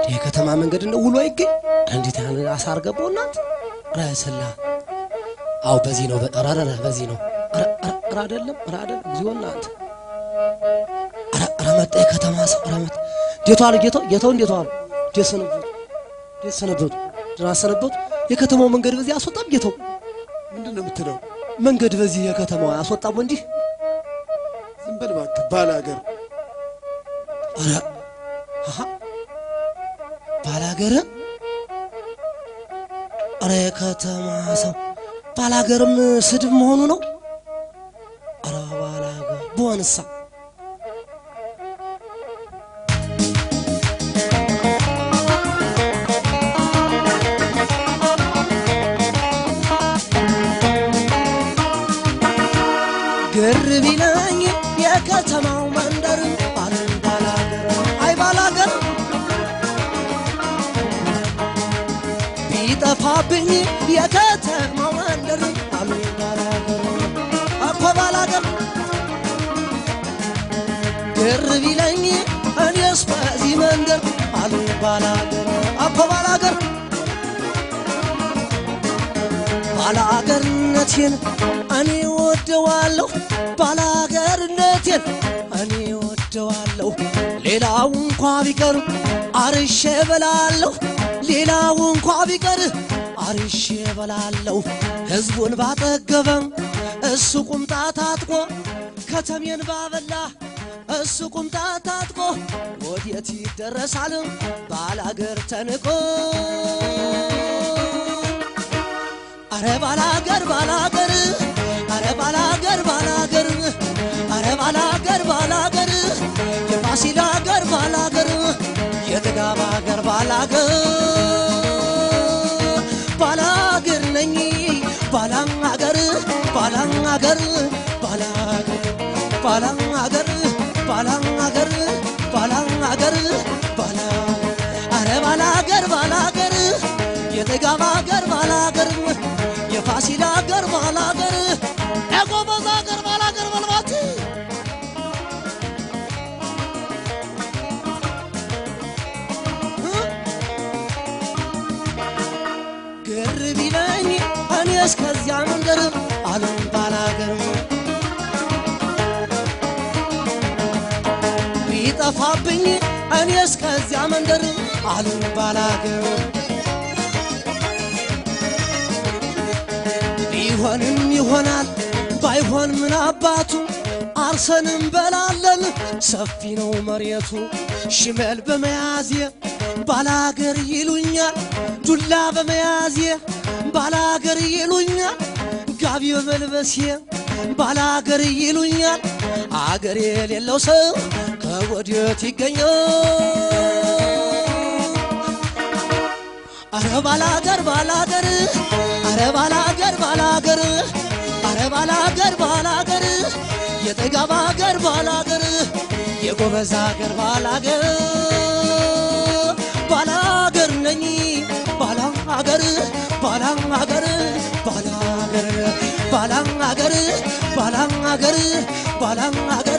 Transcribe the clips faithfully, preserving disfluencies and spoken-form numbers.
دي كتما من قد نقول ويجي عندي تاني أسعار قبونات راسلا أو بزينو را را بزينو را را را دلم را دلم زيونا أنت را رمت إيه كتما سو رمت ديتوال ديتو ديتو ديتوال ديسنبوت ديسنبوت دراسنبوت يكتمو من قد بزي أسوطاب ديتو ምንድነው የምትለው من قد بزي يكتمو أسوطاب وندي ዝምበል ባክ ባላገር أنا ها ባላገር አረ ከተማ ሰው ባላገርም ስድብ መሆኑ ነው አረ ባላገር ቦንሳ ገርቢናኝ የከተማው መንደር አለ ባላገር አይ ባላገር ቢጠፋብኝ የከተማው መንደር አለ ባላገር አኮ ባላገር ገርቢናኝ እኔስ በዚህ መንደር አለ ባላገር አኮ ባላገር ባላገርነቴን እኔ ወደዋለሁ ባላገርነቴን እኔ ወደዋለሁ ሌላው እንኳን ቢቀር አርሼ በላለሁ ሌላው እንኳን ቢቀር አርሼ በላለሁ ህዝቡን ባጠገበም እሱ ቁምጣ ታጥቆ ከተሜን ባበላ እሱ ቁምጣ ታጥቆ ወዴት ይደረሳል ባላገር ተንቆ አረ ባላገር ባላገር አረ ባላገር ባላገር አረ ባላገር ባላገር የፋሲል አገር ባላገር የጥጋብ አገር ባላገር ባላገር ነኝ ባላገር ባላገር ባላገር ባላገር ባላገር ባላገር ባላገር አረ ባላገር ባላገር የጥጋብ አገር ባላገር የፋሲል አገር ባላገር የጎበዝ አገር ባላገር መልማት ገርቢናኝ እኔስ ከዚያ መንደር አለም ባላገር ቢጠፋብኝ እኔስ ከዚያ መንደር አለም ባላገር ይሆንም ይሆናል ባይሆን ምን አባቱ አርሰንም በላለን ሰፊ ነው መሬቱ ሽመል በመያዜ ባላገር ይሉኛል ዱላ በመያዜ ባላገር ይሉኛል ጋቢ በመልበሴ ባላገር ይሉኛል አገር የሌለው ሰው ከወዴት ይገኛል አረ ባላገር ባላገር አረ ባላገር ባላገር አረ ባላገር ባላገር የጥጋብ አገር ባላገር የጎበዝ አገር ባላገር ባላገር ነኝ ባላገር ባላገር ባላገር ባላገር ባላገር ባላገር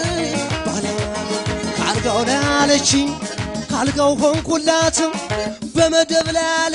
ባላገር ካልጋው ላይ አለችኝ ካልጋው ሆንኩላትም በመደብ ላይ